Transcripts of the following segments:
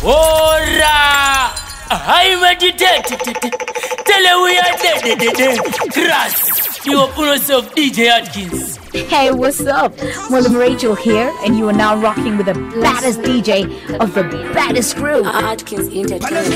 Ora! I meditate. Tell her we are dead. Crass. You open yourself, DJ Atkins. Hey, what's up? Well, I'm Rachel here, and you are now rocking with the baddest DJ of the baddest crew. Atkins Entertainment.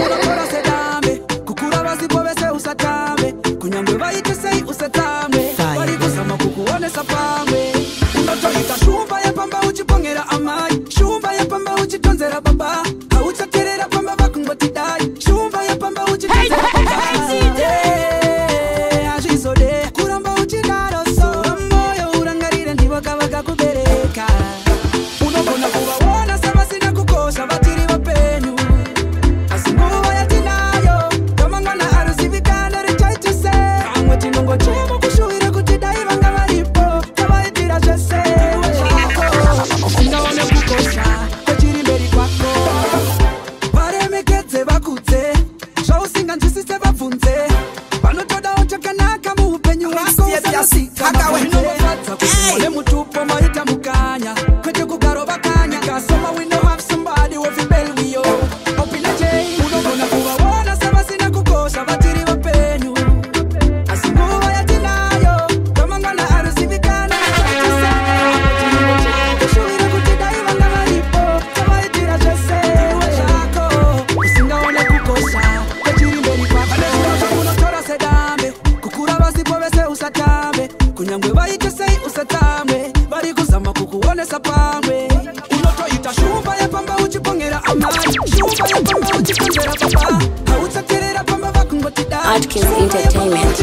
Atkins Entertainment.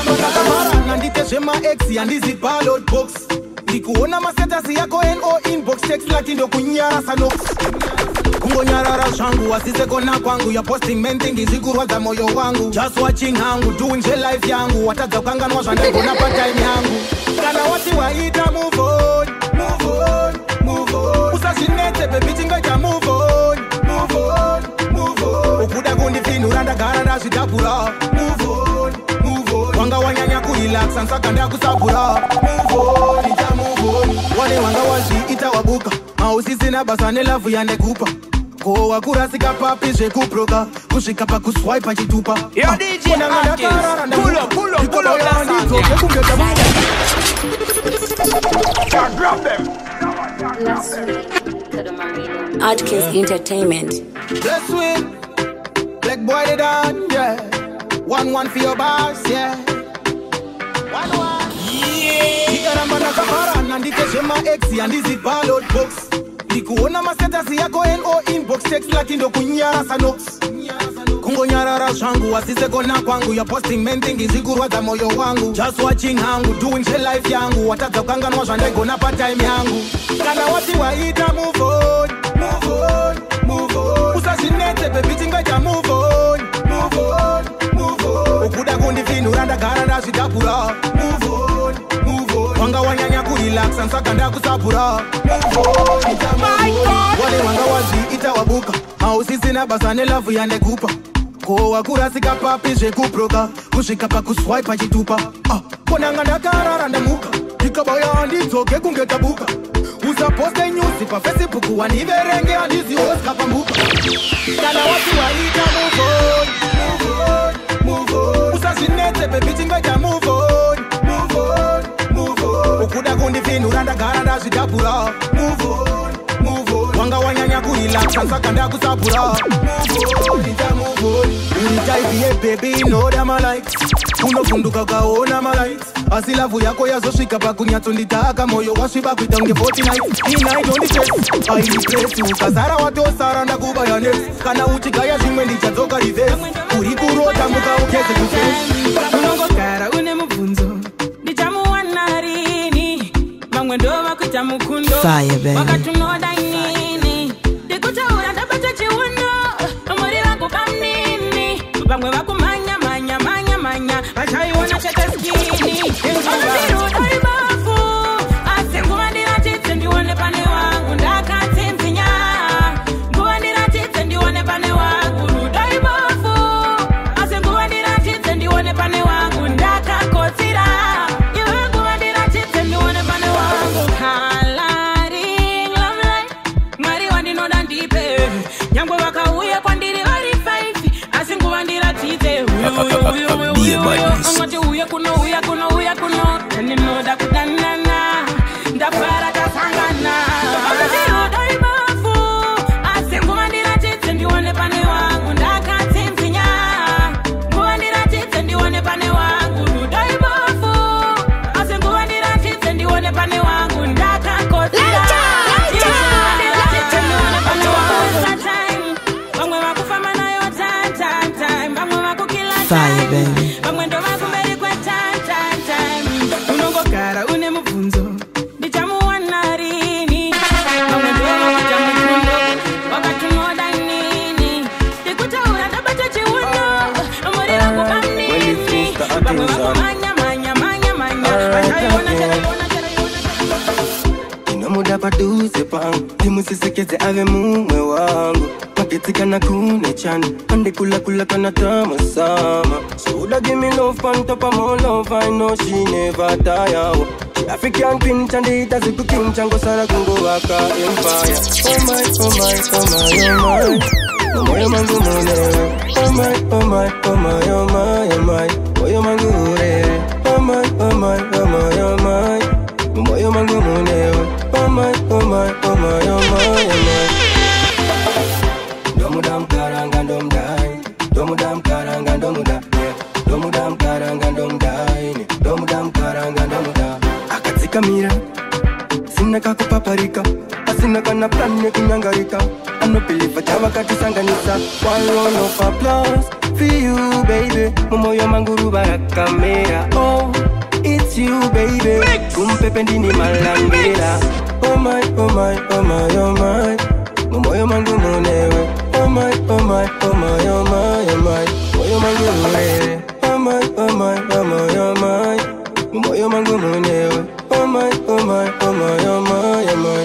Nikuona masetasi yako NO inbox text lakini ndo kunyara sanox. Kungonyarara shangu wasise kona kwangu ya posting menting zikurwa za moyo wangu. Just watching hangu doing the life yangu wataza kukanganwa shanda kona part time yangu. Kana wati waita move on, move on, move on. Usashinete baby chinga move on, move on, move on. Ukuda kundi finu randa garanda shitapura. Move on, move on. Wanga wanyanya kurelax ansa kanda kusabura. Move on, ita move on. Wale wanga washi ita wabuka. Mausisi na basane lavu yande kupa. Ko wakura sika papi je kuproga. Kushika pa kuswipe achitupa. Yo DJ Atkins. Pull up that song. Grab them. Atkins Entertainment. Let's win. Black boy they done, yeah. 1-1 for your boss, yeah. 1-1. Yeah. Ikaramba na kamera na ndikeshema X ya ndizi ballot box. Nikuona masetasi yako NO inbox text lakini ndo kunyara sanox. Kungonyarara shangu wasise kona kwangu ya posting menting zikurwa za moyo wangu. Just watching hangu doing the life yangu wataza kukanganwa shanda kona part time yangu. Kana wati waita move on, move on, move on. Usashinete baby chinga move on, move on, move on. Ukuda kundi finu randa garanda shitapura. Move on, move on. Wanga wanyanya kurelax ansa kanda kusabura. Move on, ita move on. Wale wanga wazi ita wabuka. Mausisi na basane lavu yande kupa. Ko wakura sika papi je kuproga. Kushika pa kuswipe achitupa. Kona nganda karara ndamuka. Ikabaya andi toke kungetabuka. Usa poste news pa Facebook waniverenge andizi oska pambuka. Kana watu waita move on, move on, move on. Usa shinete baby chinga move on, move on, move on. Ukuda kundi finu randa garanda shitapura. Move on, move on. Wanga wanyanya kurelax ansa kanda kusabura. Move on, ita move on. Unitaipiye baby know that my likes. Unofunduka kaona my lights. Asilavu yako yazoshika pa kunyato nditaka moyo washiba kuitange 40 nights. Hii night on the chest. I replace you. Kazara watu osara ndakuba ya next. Kana uchikaya shimwe ndichazoka reverse. Kurikurota muka ukeze kufesi. Unongokara une mubunzo. Ndichamu wanarini. Mangwendo wakuita mukundo. Fire baby. Wakatunoda inini. Dikuta urandapata chiwuno. Umuri wako kamnini. Bangwe wako manya. Bachai wana chete skini. Onabiru doi bafu. Ase nguwandira tite ndiwane pane wangu. Ndaka timpinya. Nguwandira tite ndiwane pane wangu. Doi bafu. Ase nguwandira tite ndiwane pane wangu. Ndaka kotira. Nguwandira tite ndiwane pane wangu. Coloring love life. Mari wandi no dandipe. Nyangwa uya kuno Teninoda kudanana Ndafara tasangana Udai mafu Asingumandira chitse ndione pane wangu Ndakatsinzinya Ngumandira chitse ndione pane wangu Udai mafu Asingumandira chitse ndione pane wangu Ndakakotira Ngumandira chitse ndione pane wangu Bangwe wakufama nayo time Bangwe wakukila Fire, baby. Bangwe ndo wakumberi kwa time Unongokara une mubvunzo Ndichamuwana rini Bangwe ndo wakujamukundo Wakatunoda nini Ndikutaura ndabata chiuno Amori wangu bamnini Bangwe wakumanya Muda paduze pangu Timusisekeze ave mumwe wangu Maketika na kune chani Ande kula kana tama sama Shoulda give me love on top of more love I know she never tire She African queen chandi Taziku king chango sara kungo waka empire Oh my, oh my, oh my, oh my Moyo mangu mune Oh my, oh my, oh my, oh my, oh my Moyo mangu ure Oh my, oh my, oh my, oh my Moyo mangu mune Oh my, oh my, oh my, oh my, oh my Domudam karanga dom dai Domudam karanga domuda Domudam karanga dom dai Domudam karanga domuda Akatika mira Sina kako paparika Asina kana plane kunyangarika I'm not believe chawa kati sanganisa One round of applause For you baby Moyo manguru baraka mera Oh it's you baby Kumpepe ndini malangela Oh my, oh my, oh my, oh my Moyo mangu munewe Oh my, oh my, oh my, oh my, oh my Moyo mangu munewe Oh my, oh my, oh my, oh my Moyo mangu munewe Oh my, oh my, oh my, oh my, oh my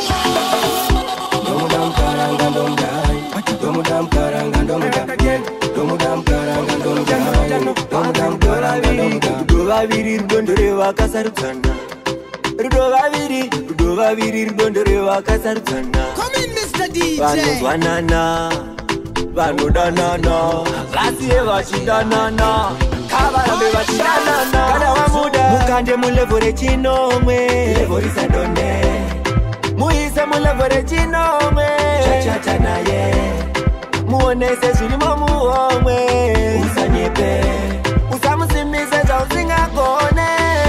Domudam karanga dom dai Domudam karanga dom dai Domudam karanga dom dai Domudam karanga dom dai Dovaviri dondore wakasarutana Rudovaviri rudondore wakasarutana Come in, Mr. DJ. Vanozwanana Vanodanana Vasiye vachidanana Kavarambe vachidanana Kana wamuda Mukande mulevore chinomwe Levorisa donde Muise mulevore chinomwe Chachacha naye Muonese zvirimo muomwe Usanyepe Usamusimise chausingagone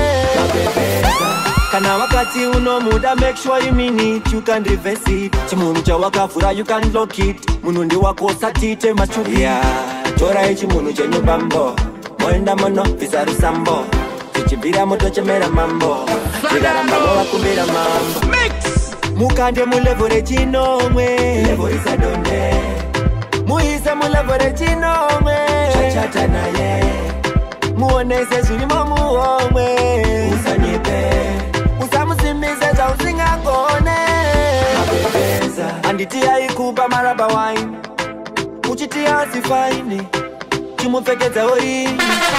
Kana wakati unomuda make sure you mean it You can reverse it Chimunhu chawakavhura you can lock it Munhu ndiwako satite machubi Yeah Tora chimunhu chenyumbambo Moenda mono visa rusambo Tichibira moto chemera mambo Tigarambamo wakumbira mambo Mix Mukande mulevore chinomwe Levorisa donde Muise mulevore chinomwe Chachata naye Muonese zvirimo muomwe Usanyepe Usamusimise chausingagone Mabebeza Anditi yaikupa maraba wine Uchiti asifaini Chimupfekedza orini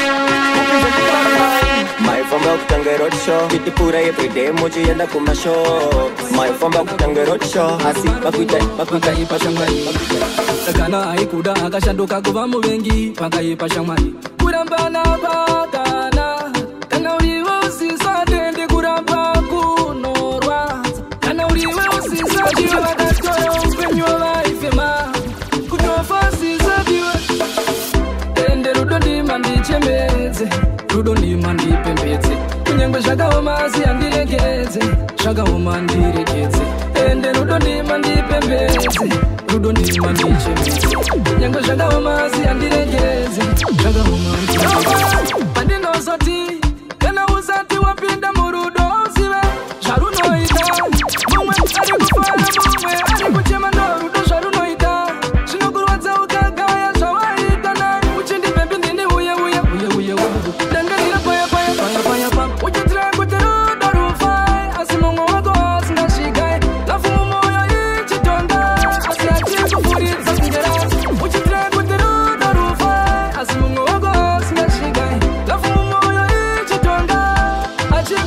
Maifamba kutanga road show Kitipura everyday muchienda kumashow Maifamba kutanga road show Asi bakuita ipashamwari Sakana haikuda akashanduka kuva muvengi Pakaipa shamwari Kurambana pakana Kana uriwe usisatende kuramba kunorwa Kana uriwe usisatiwe vakatoya upenyu vaifema Kutofa sisatiwe Ende rudo ndima ndichemedze Rudo ndima ndipembedze Kunyangwe zvakaoma asi handiregedze Zvakaoma ndiregedze Ende rudo ndima ndipembedze Rudo ndima ndichemedze Kunyangwe zvakaoma asi handiregedze Zvakaoma ndiregedze Pandinozoti Kana usati wapinda murudo uzive Zvarunoita Mumwe ari kufara mumwe ari kuchema norudo zvarunoita Zvinokurwadza ukagaya zvawaita nani Uchindipembi ndini uye Dangarira paya Uchitira kuti rudo rufai Asi mumwe wako asingasvigai Lafu mumoyo ichitonda Asi achikufuridza kungera Uchitira kuti rudo rufai Asi mumwe wako asingasvigai Lafu mumoyo ichitonda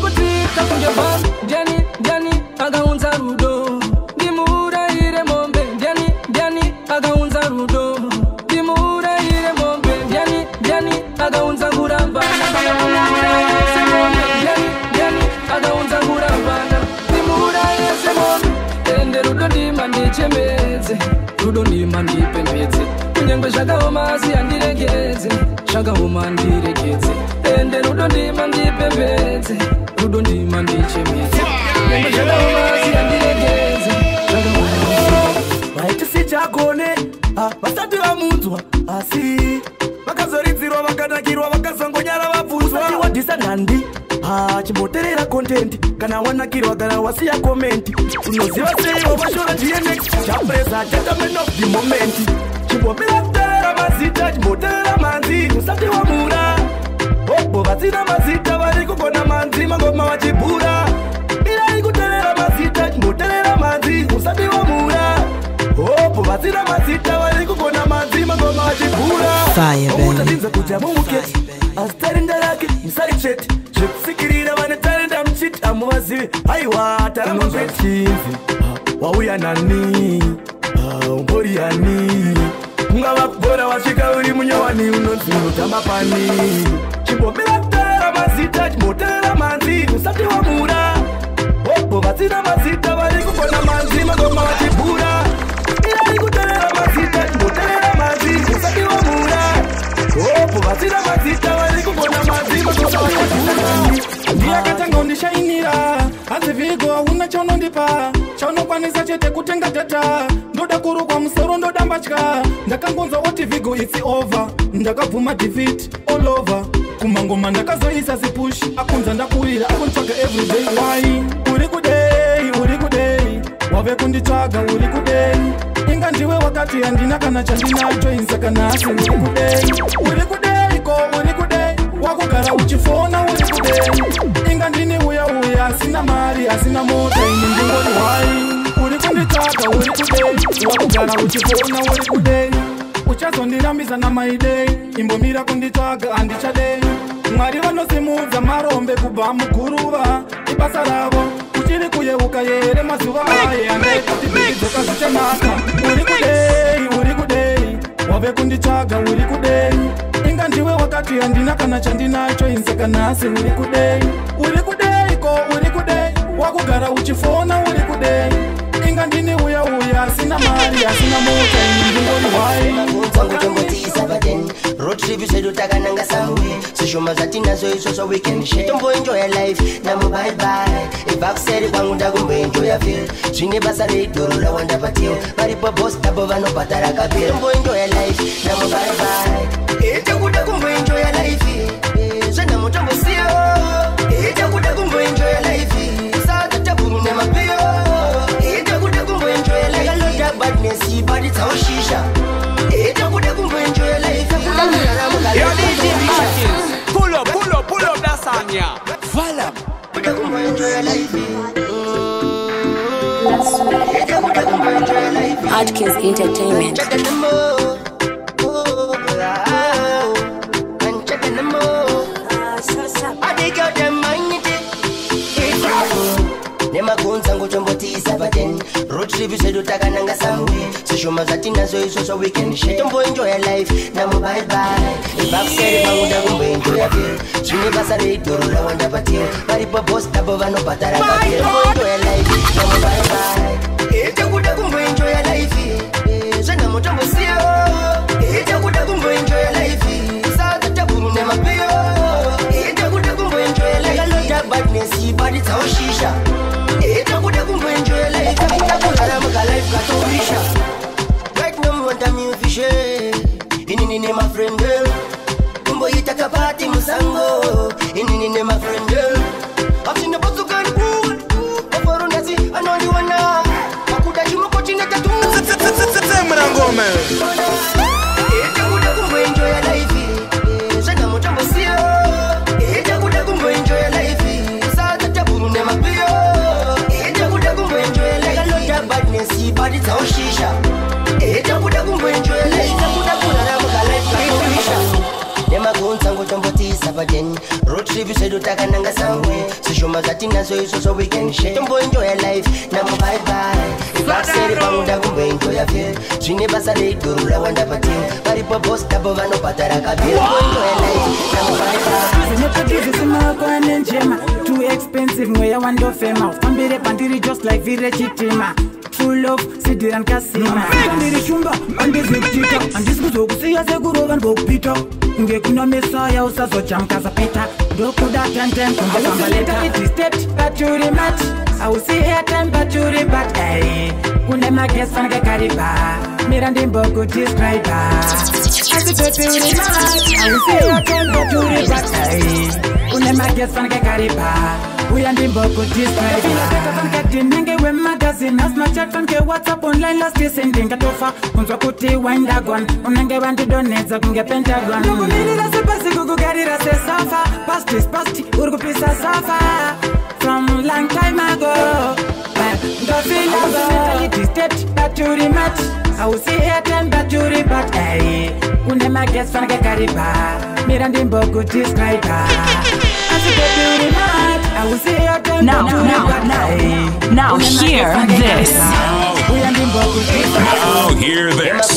ndichemedze rudo ndima ndipembedze kunyangwe zvakaoma asi handiregedze zvakaoma handiregedze ende rudo ndima ndipembedze rudo ndima ndichemedze kunyangwe zvakaoma asi handiregedze zvakaoma vaiti sichagone vasati vamunzwa asi vakazoridzirwa vakanakirwa vakazongonyara vabvunzwa wadhisa nhandi chimboterera content kana wanakirwa kana wasiya komenti unoziva sei wavashora dmx chapresa gentleman of the moment chimbomira kuterera mazita chimboterera manzi usati wamura obo vasina mazita vari kugona manzi mangoma vachibhura irai kuterera mazita chimboterera manzi usati wamura obo vasina mazita vari kugona manzi mangoma vachibhura utatinza kuti amumuketi asitarinda rake musaicheti zvekusikirira vane talenda muchiti amuvazivi aiwa taramangwechinzi wauya nani umbori yani ungava kubhora wasvika uri munyowani unonzi unotamba pani chimbomira kutarira mazita chimbotarira manzi usati wamura obo vasina mazita vari kugona manzi magoma vachibhura irari kutarira mazita chimbotarira manzi usati wamura obo vasina mazita vari kugona manzi magoma vachibhura ndiyakatanga undishainira hanzi vigo una chaunondipa chaunokwanisa chete kutenga data ndoda kurukwa musoro ndoda mbatya ndakangonza oti vigo it's over ndakabvuma defeat all over kumangoma ndakazoisa zipush akunza ndakurira akunitsvaga everyday why uri kudei wave kunditsvaga uri kudei inga ndiwe wakati handina kana chandinacho insaka nhasi uri kudei ko uri kudei wakugara uchifona uri kudei inga ndini uya asina mari asina mota ini ndingori wai uri kunditsvaga uri kudei wakugara uchifona uri kudei uchazondirambisa namaidei imbomira kunditsvaga handichadei mwari vanosimudza marombe kubva muguruva ibasa ravo uchiri kuyeuka here mazuva aye andaikati bhidzoka zvichanaka uri kudei wave kunditsvaga uri kudei inga ndiwe wakati handina kana chandinacho insaka nhasi uri kudei ko uri kudei wakugara uchifona uri kudei inga ndini uya asina mari asina mota ini ndingori wai road trip sedu takananga somewhere sishoma zvatinazo izvozvo weekend shit tomboenjoya life namo bye bye ivakuseri kwangu ndakumboenjoya feel zvine basa reidhoro rawanda patio varipo boss dabo vanobhadhara kapira tomboenjoya life namo bye bye itakuda kumboenjoya life zvenamo tombosiya itakuda kumboenjoya life saatatabhuru nemapio itakuda kumboenjoya life aloda badness badi tsaoshisha itakuda kumboenjoya life Pull up that song, yeah. Vala. Atkins Entertainment. nemagonza ngotombotisa paten road trip sedu takananga somewhere sishoma zvatinazo izvozvo weekend shit tomboenjoya life namo bye bye ivakuseri kwangu ndakumboenjoya feel zvine basa reidhoro rawanda patio varipo boss dabo vanobhadhara kapira tomboenjoya life namo bye bye itakuda kumboenjoya life zvenamo tombosiya itakuda kumboenjoya life saatatabhuru nemapio itakuda kumboenjoya life aloda badness badi tsaoshisha itakuda kumboenjoya life itakurara mukalife katourisha right now mwanta mufishe inini nemafriend kumboita kapati musango inini nemafriend asina botsukani oforondasi anondiwana akuda chimokochina tatu Mrangome itakuda kumboenjoya life zvenamo tombosiya itakuda kumboenjoya life saatatabhuru nemapio itakuda kumboenjoya life aloda badness badi tsaoshisha itakuda kumboenjoya life itakuda kurara mukalife katourisha nemagonza ngotombotisa paten road trip sedu takananga somewhere sishoma zvatinazo izvozvo weekend shit tomboenjoya life namo bye bye ivakuseri kwangu ndakumboenjoya feel zvine basa reidhoro rawanda patio varipo boss dabo vanobhadhara kapira tomboenjoya life namo bye bye zvinotodizvisimako anenjema too expensive mweya wandofema ufambire pandiri just like vire chitima full of sidira nkasima ndiri shumba andizikita andisikuzokusiya sekurova ndokupita ngekuna mesaya usazojamkaza pita ndokuda tenten kungesambaleta itistate baturi mat ausiya time baturi bat kune magesange kariba mira ndimbokutiscriba asitoturi mat ausiya time baturi bat kune magesange kariba uya ndimbokutiscriba we magazine as my chat from WhatsApp online last year sending katofa kunzwa kuti windagon unenge vandidonedza kunge pentagon nokumirira sepasi kukugarira sesafa past is past uri kupisa safa from long time ago ndofilaaitystate baturi mat ausieten baturi bat une mages fanake kariba mira ndimbokutiscriba Now hear this. Now hear this.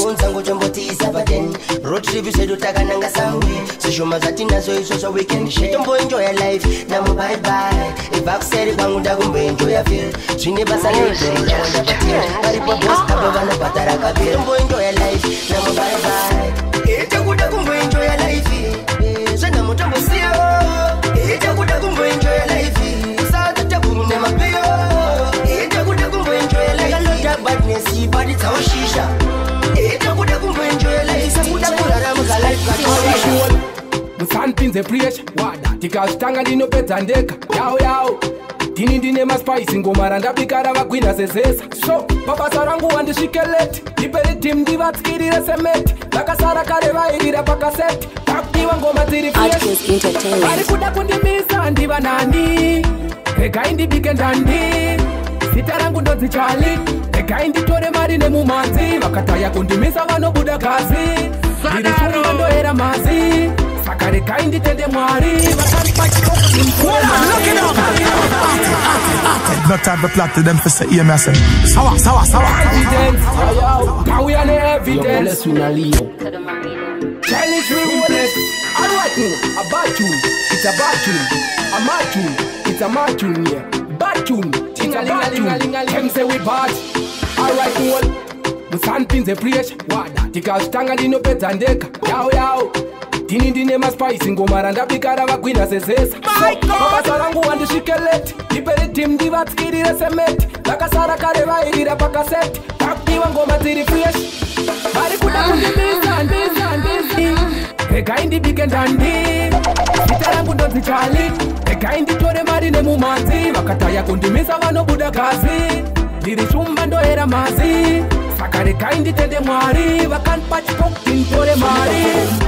Road trip said utakananga somewhere. Sishoma zatinazo iso weekend. Shetombo enjoy your life. Namo bye bye. If I've said it, banguda kumbe enjoy your feel. Swing basa lebe. Wanda patia. Karibu boss kaba wana patara kabir. Shetombo enjoy your life. Namo bye bye. Ita kuda kumbe enjoy your life. Zena mutambo siyo. Ita kuda kumbe enjoy your life. Sada taburu ne mapio. Ita kuda kumbe enjoy your life. Kalota badness body tawo shisha. Ita kuda kumbe enjoy your life. Sakuda kulala mkala life katori. Musanpinze priyesh wada tikazvitanga ndinopedza ndega yao dini ndine maspice ngomara ndabikara vagwina zezesa so pabasa rangu wandisvike late ndipere tim ndivatsikirire semeti vakasara kare vairira pakaseti pakudiwa ngoma dziri fresh vari kuda kundimisa ndiva nani regai ndibike ndandi zita rangu ndodzi chali regai nditore mari nemumanzi vakataya kundimisa vanobuda gazi ndiri shumba ndoera mazi sakare kai nditende mwari no time to plot to them for say yeah, sawa evidence now we are evidence challenge rewarded alright a bad tune it's a bad tune a mad tune it's a mad tune yeah bad tune it's a bad tune them say we bad alright all musanpinze priyesh wada tikazvitanga ndinopedza ndega yao dini ndine maspice ngomara ndabikara vagwina zezesa mabasa rangu wandisvike late ndipere tim ndivatsikirire semeti vakasara kare vairira pakaseti pakudiwa ngoma dziri fresh vari kuda kundimisa ndisi regai ndibike ndandi zita rangu ndodzi chali regai nditore mari nemumanzi vakataya kundimisa vanobuda gazi ndiri shumba ndoera mazi saka regai nditende mwari vakandipa chikoki nditore mari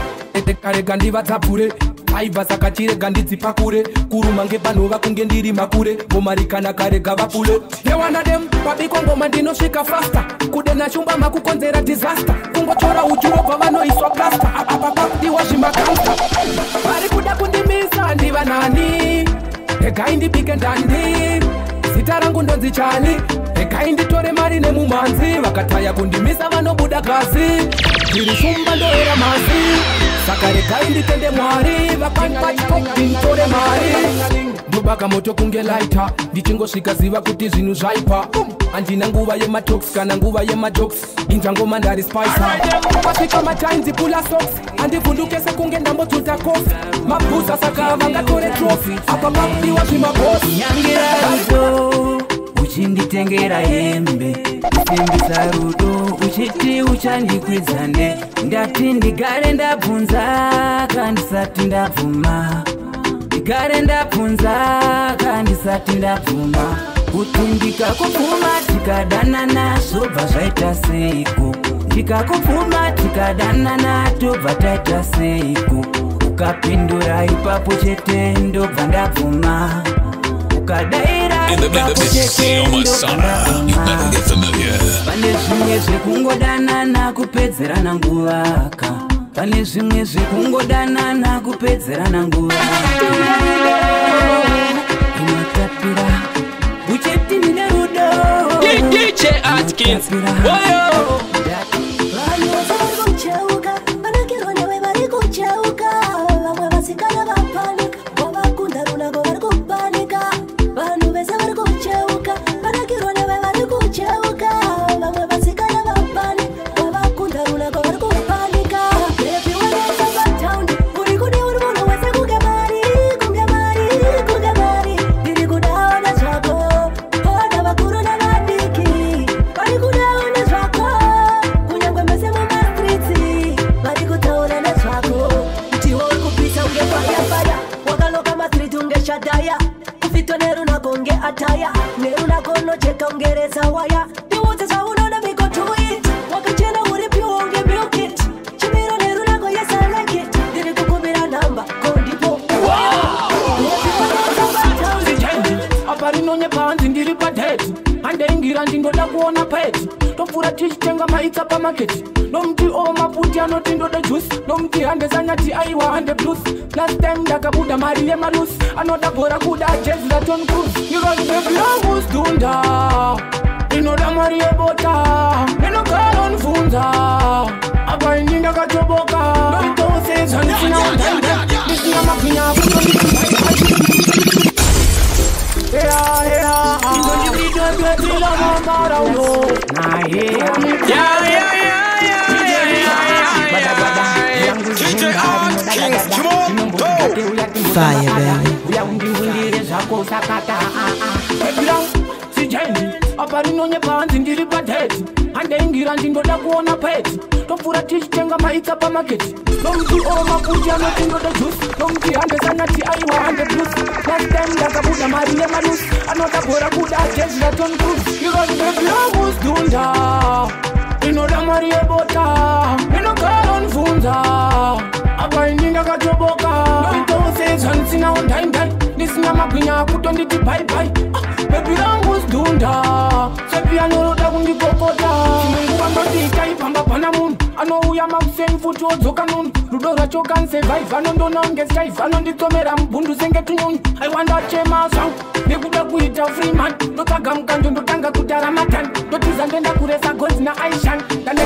karega ndivatsapure aibva saka chirega ndidzipakure kuruma ngepanhova kunge ndiri makure ngomarikana karega vapule newanadem pabiko ngoma ndinosvika fasta kude nashumba makukonzera disaster kungotora uchirobva vanoiswa plasta apa pakudiwa zvimakasta vari kuda kundimisa ndiva nani regai ndibike ndandi zita rangu ndodzi chali regai nditore mari nemumanzi vakataya kundimisa vanobuda gazi ndiri shumba ndoera mazi saka regai nditende mwari vakandipa chikoki nditore mari ndobaka moto kunge laita ndichingosvika ziva kuti zvinhu zvaipa handina nguva yematox kana nguva yemajokes inzvangoma ndari spicer kwasvika matainzi pula socks handivhunduke sekunge ndambodzuta kofi mabhusa saka vangatore trofi apa pakudiwa zvimabosi nyangirarudo uchinditengera hembe kusimbisa rudo uchiti uchandikwidza ndati ndigare ndabvunza kandisati ndabvuma ndigare ndabvunza kandisati ndabvuma kuti ndikakupfuma tikadanana zvobva zvaita seiko ndikakupfuma tikadanana tobva taita seiko ukapindura ipapo chete ndobva ndabvuma ukadaira ipapo chete ndobva ndabvuma pane zvimwe zvekungodanana kupedzerana nguvaka pane zvimwe zvekungodanana kupedzerana nguvaka inotapira ucheti ndine rudo DJ Atkins Vanhu vese vari kucheuka, vanakirwa newe vari kucheuka. ongereza waya ndiwudze zvaunona miko to it wakachena uri piwo unge milk it chimiro nerunako yes I like it ndiri kukumbira namba kondipo aparinonye panzi ndiri padheti handeingira ndindoda kuona peti topfura tichitenga maitsa pamaketi nomuti maputi anoti ndoda juice nomuti handezanyati aiwa hande plus last time ndakabuda mari yemalusi anoda bhora kuda jezi raton cruise because baby yangu stunda inoda mari yebota inogara nfunza apa ini ndakatoboka ndoitoseza ndisina undande ndisina makinya Fire, baby. aparinonye panzi ndiri padheti handeingira ndindoda kuona peti topfura tichitenga maitsa pamaketi nomuti maputi anoti ndoda juice nomuti handezanyati aiwa hande plus last time ndakabuda mari yemalusi anoda bhora kuda jezi raton cruise because baby yangu stunda inoda mari yebota inogara nfunza apa ini ndakatoboka ndoitoseza ndisina undaindai ndisina magwinya akutonditi baibai bebi rangu stunda sepianoroda kundikokota chinonguva ndotitaipamba pana munhu anouya makuseni futi odzoka nunu rudo racho kansevaive anondona ngestaive anonditsomera mubhundu senge tunyunyu aiwandachema zvangu nekuda kuita freeman ndotsvaga mukanjo ndotanga kutara matani ndotiza ndenda kuresa gonzi naaishan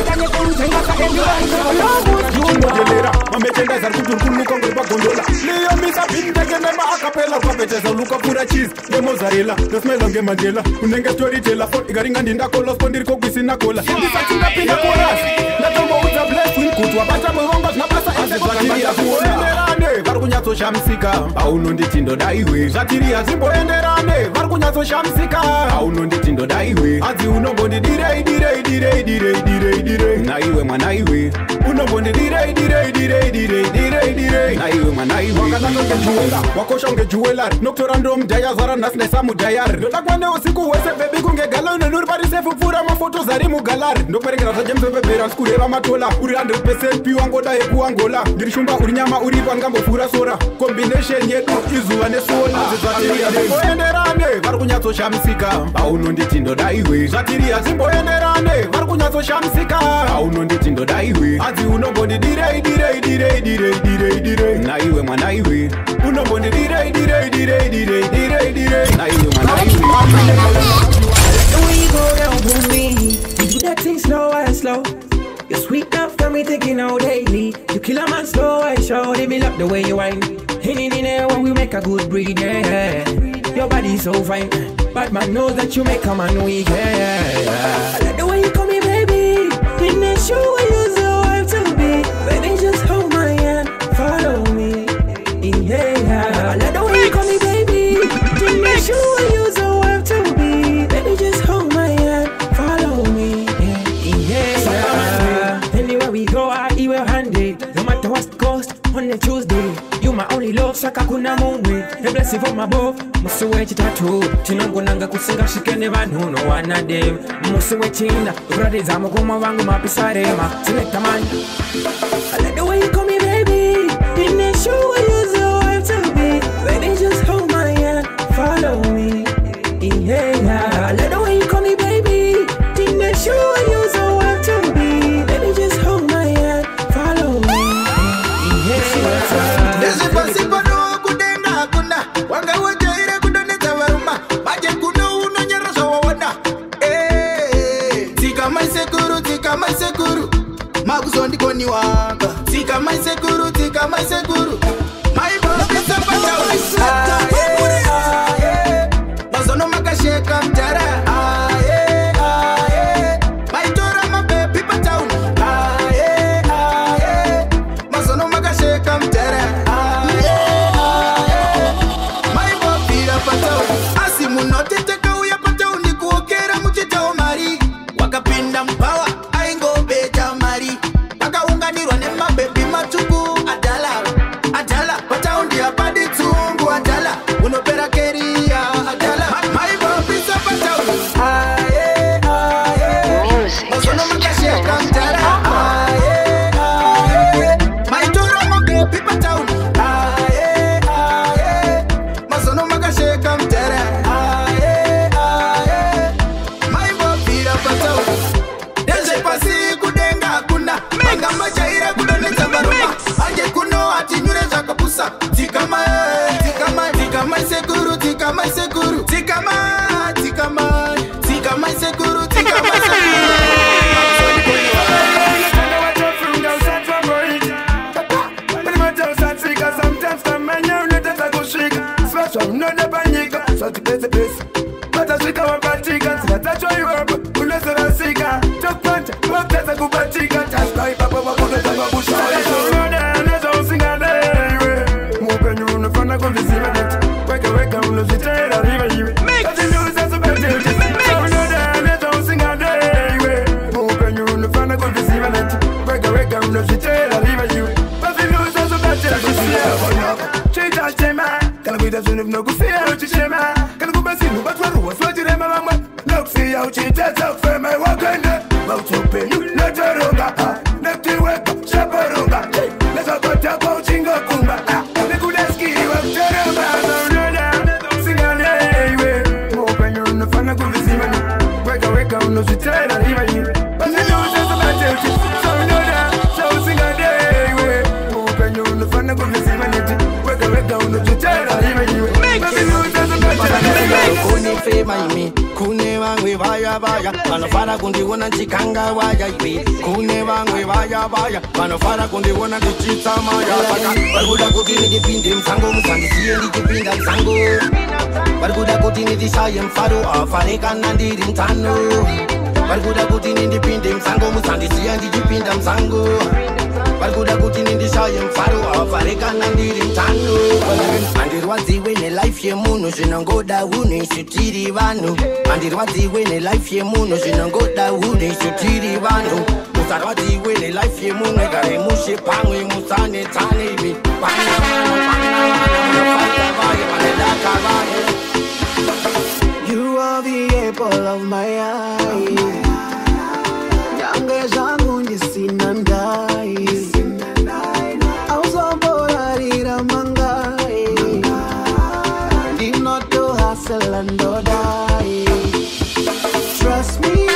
ndandekanyekeuzengasaendirangu mamechendaisa rikuti rikuluka ngori pagondola liyomisa pindekenema akapela kwapeteza luka pura cheese ngemozarela ndosmaila ngemandela unenge storytela fo ikaringa ndindakolospo ndiri kokwisina kola ndisachingapinda korasi ndatomboudza blessing kuti wabata mwevonga zvinabasa ezekuoenderane vari kunyatsoshamsika aunonditi ndoda iwe zvatiri hazimboenderane vari kunyatsoshamsika aunonditi ndoda iwe adzi unombondidirei direi direi direi direi direi naiwe mwana iwe unombondidirei direi direi direi direi direi naiwe mwana iwe wakananongejuwela wakosha ungejuwelari nokutora ndomudhayazara nhasi ndaisamudhayari ndoda kuwane usiku hwese bebi kunge galari nenuri parisefu pfuura mafotos ari mugalari ndokwerengera zvajemsebebhera sikureva matola uri 100% piwangoda yekuangola ndiri shumba uri nyama uri pandingambopfuura sora combination yedu izuva nesola zvatimboenderane vari kunyatsoshamsika aunonditi ndoda iwe zvatiri hazimboenderane vari kunyatsoshamsika aunonditi ndoda iwe adzi unombondidirei direi direi direi direi direi naiwe mwana iwe unombondidirei direi direi direi direi direi naiwe mwana iwe the way you go down for me, you do that thing slow and slow. You're sweet enough, got me thinking all daily. You kill a man slow and show, they me love the way you whine. In the air when we make a good breed, yeah. Your body's so fine, but man knows that you make a man weak, yeah. I like the way you call me baby, in the show I use your wife to be. Baby, just hold my hand, follow me, yeah. I like the way you call me baby, in the show I use your wife to be. Baby, just hold my hand, follow me, yeah. Anywhere we go, I will hand it. No matter what cost, on a Tuesday. You my only love, saka kuna mumwe. A blessing from above, musuwe chitatu. Chinongo nanga kusinga shikene vanu no wana dem. Musuwe china, brother zamo kuma wangu mapisarema. Select a man. I like the way you call me baby. In the show I use your wife to be. Baby, just hold my hand, follow me, yeah. I like the way you call me baby. In the show I use your wife to be. Baby, just hold my hand, follow me, yeah. Desipasipo no kudenga kuna wanga wajaire kudoneza varuma maje kuno unonyera zvawaona tika maisekuru makuzondikoni wanga tika maisekuru maibobisapata mazono makasheka mtara maitora mabebi patauni mazono makasheka mtara maibobira patauni asi munotiteka uya patauni kuokera muchitao mari wakapinda mpawa aingobeta mari akaunganirwa nemabebi matuku adala Nesera sika Chokpanja Wakteza kubatika Tashkai papa wakuta wabusha Unoda neza usinga dewe Mupe nyunu fana kuvizima neti Weka unozitera riva yiwe Kazi nuza subete Unoda neza usinga dewe Mupe nyunu fana kuvizima neti Weka unozitera riva yiwe Kazi nuza subete Chita chema Kala kuita sunif no kufia uchishema Kala kubasinu batwaruwa swajirema mamwe Noksi uchita tafema wakende Mautupe Nataronga Naktiweka Shaparunga Neza kota kwa uchinga kumba Nikudeski wakterema Unoda Singanewe Mupenyo unafana kuvizima ni Weka unozitera riva yiwe Basi nuza subete uchishema Unoda Singanewe Mupenyo unafana kuvizima ni Weka unozitera riva yiwe Basi nuza subete Kune fema imi Kune wangwe vaya vaya Vanofara kundiwona nchikanga waya iwe Kune wangwe vaya vaya Vanofara kundiwona ndichita maya Saka Varikuda kuti nidipinde msango Musandisiye ndijipinda msango Varikuda kuti nidishaye mfaro Afareka nandiri mtano Varikuda kuti nidipinde msango Musandisiye ndijipinda msango Varikuda kuti nidishaye mfaro Afareka nandiri mtano Andirwadziwe ne life ye muno Zvinongoda une shutiri vanu Andirwadziwe ne life ye muno Zvinongoda une shutiri vanu Musarwadziwe ne life ye muno Gare mushe pamwe musane tane ibi You are the apple of my eye Yange zangu ndisinandai Auzoborarira mangai Dinoto hustle and die Trust me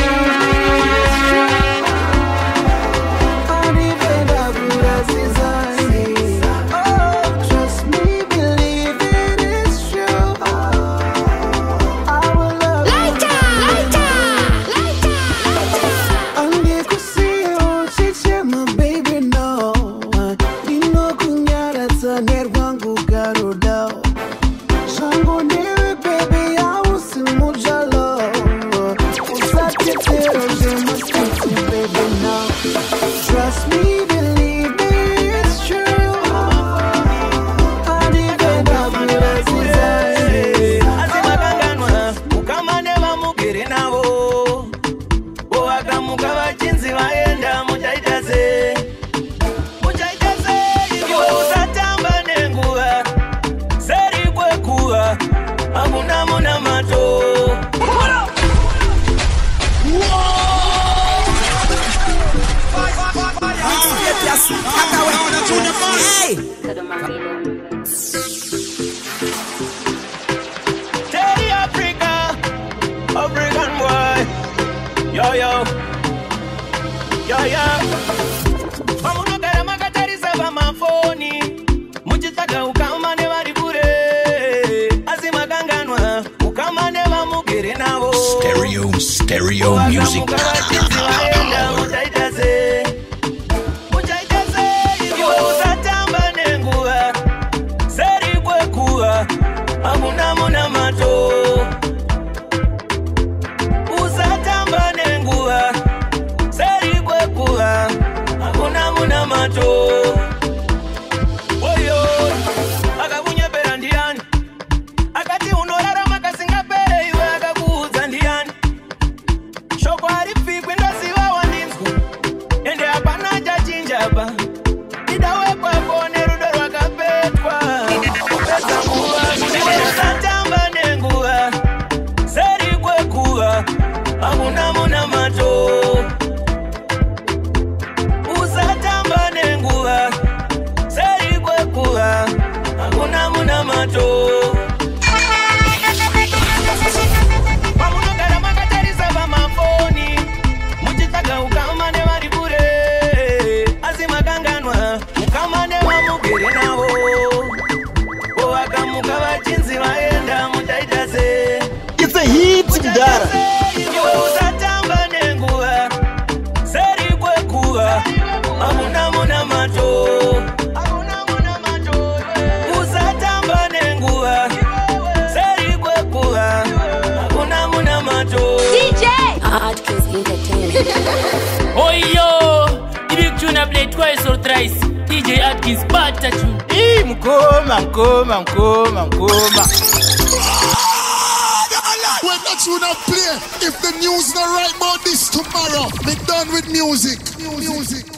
Stereo music. It's a hit, Dara. Atkins Entertainment. Oh yo, the big tune I play twice or thrice. DJ Atkins Bata tune. Mkoma. When that tune I play, if the news not right about this tomorrow, me done with music.